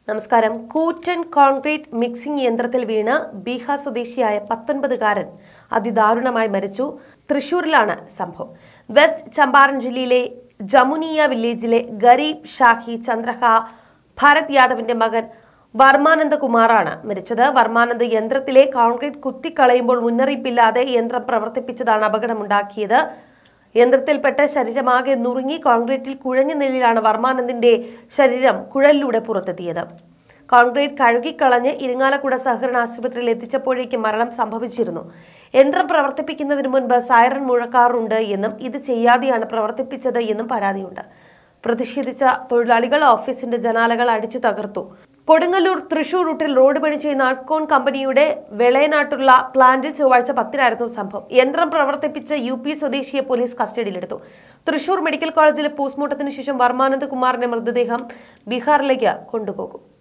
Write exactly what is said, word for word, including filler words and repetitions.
നമസ്കാരം. കൂറ്റൻ concrete mixing യന്ത്രത്തിൽ വീണ് ബീഹാർ സ്വദേശിയായ പത്തൊൻപതുകാരൻ അതിദാരുണമായി മരിച്ചു. തൃശൂരിലാണ് സംഭവം. വെസ്റ്റ് ചമ്പാരൻ ജില്ലയിലെ ജമുനിയ വില്ലേജിലെ ഗരീബ് ഷാഹി ചന്ദ്രഹ ഭാരത് യാദവിന്റെ മകൻ വർമാനന്ദ കുമാറാണ് മരിച്ചത്. വർമാനന്ദ് യന്ത്രത്തിലെ കോൺക്രീറ്റ് കുത്തിക്കളയുമ്പോൾ മുന്നറിയിപ്പില്ലാതെ യന്ത്രം പ്രവർത്തിപ്പിച്ചതാണ് അപകടമുണ്ടാക്കിയത്. യന്ത്രത്തിൽപ്പെട്ട് ശരീരമാകെ നുറുങ്ങി കോൺക്രീറ്റിൽ കുഴഞ്ഞ നിലയിലാണ് വർമാനന്ദിന്റെ ശരീരം കുഴലിലൂടെ പുറത്തെത്തിയത്. കോൺക്രീറ്റ് കഴുകിക്കളഞ്ഞ് ഇരിങ്ങാലക്കുട സഹകരണ ആശുപത്രിയിൽ എത്തിച്ചപ്പോഴേക്കും മരണം സംഭവിച്ചിരുന്നു. യന്ത്രം പ്രവർത്തിപ്പിക്കുന്നതിന് മുൻപ് സൈറൺ മുഴക്കാറുണ്ട് എന്നും ഇത് ചെയ്യാതെയാണ് പ്രവർത്തിപ്പിച്ചത് എന്നും പരാതിയുണ്ട്. പ്രതിഷേധിച്ച തൊഴിലാളികൾ ഓഫീസിന്റെ ജനാലകൾ അടിച്ചു തകർത്തു. കൊടുങ്ങല്ലൂർ തൃശൂർ റൂട്ടിൽ റോഡ് പണി ചെയ്യുന്ന ആർട്ട്കോൺ കമ്പനിയുടെ വെളയനാട്ടുള്ള പ്ലാന്റിൽ ചൊവ്വാഴ്ച പത്തിനായിരുന്നു സംഭവം. യന്ത്രം പ്രവർത്തിപ്പിച്ച യു പി സ്വദേശിയെ പോലീസ് കസ്റ്റഡിയിലെടുത്തു. തൃശൂർ മെഡിക്കൽ കോളേജിലെ പോസ്റ്റ്മോർട്ടത്തിന് ശേഷം വർമാനന്ദ് കുമാറിന്റെ മൃതദേഹം ബീഹാറിലേക്ക് കൊണ്ടുപോകും.